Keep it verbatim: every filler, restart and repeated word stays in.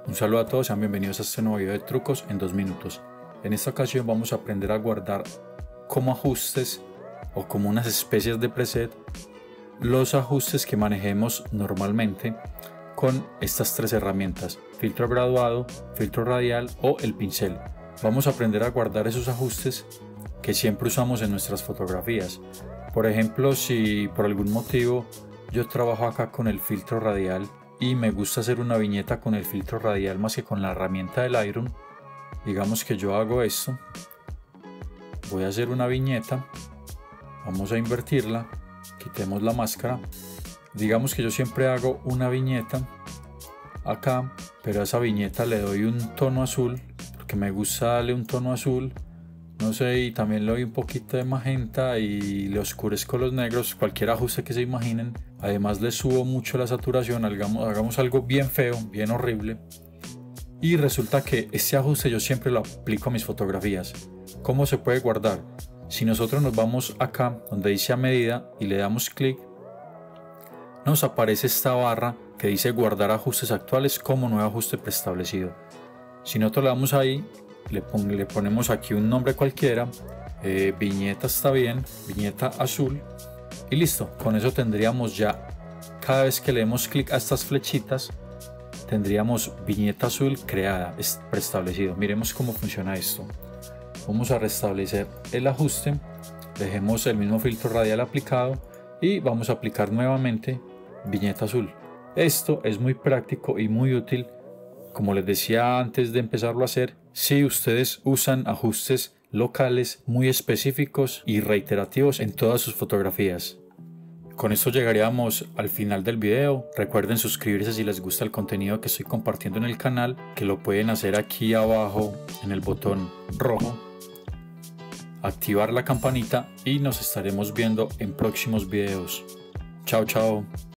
Un saludo a todos, sean bienvenidos a este nuevo video de trucos en dos minutos. En esta ocasión vamos a aprender a guardar como ajustes o como unas especies de preset los ajustes que manejemos normalmente con estas tres herramientas: filtro graduado, filtro radial o el pincel. Vamos a aprender a guardar esos ajustes que siempre usamos en nuestras fotografías. Por ejemplo, si por algún motivo yo trabajo acá con el filtro radial y me gusta hacer una viñeta con el filtro radial más que con la herramienta del Lightroom, digamos que yo hago esto, voy a hacer una viñeta, vamos a invertirla, quitemos la máscara, digamos que yo siempre hago una viñeta acá, pero a esa viñeta le doy un tono azul, porque me gusta darle un tono azul, no sé, y también le doy un poquito de magenta y le oscurezco los negros, cualquier ajuste que se imaginen. Además le subo mucho la saturación, hagamos, hagamos algo bien feo, bien horrible. Y resulta que este ajuste yo siempre lo aplico a mis fotografías. ¿Cómo se puede guardar? Si nosotros nos vamos acá donde dice a medida y le damos clic, nos aparece esta barra que dice guardar ajustes actuales como nuevo ajuste preestablecido. Si nosotros le damos ahí, le, pon, le ponemos aquí un nombre cualquiera, eh, viñeta está bien, viñeta azul, y listo. Con eso tendríamos ya, cada vez que le demos clic a estas flechitas, tendríamos viñeta azul creada, es preestablecido. Miremos cómo funciona esto. Vamos a restablecer el ajuste, dejemos el mismo filtro radial aplicado y vamos a aplicar nuevamente viñeta azul. Esto es muy práctico y muy útil, como les decía antes de empezarlo a hacer, si ustedes usan ajustes locales muy específicos y reiterativos en todas sus fotografías. Con esto llegaríamos al final del video. Recuerden suscribirse si les gusta el contenido que estoy compartiendo en el canal, que lo pueden hacer aquí abajo en el botón rojo, activar la campanita y nos estaremos viendo en próximos videos. Chao, chao.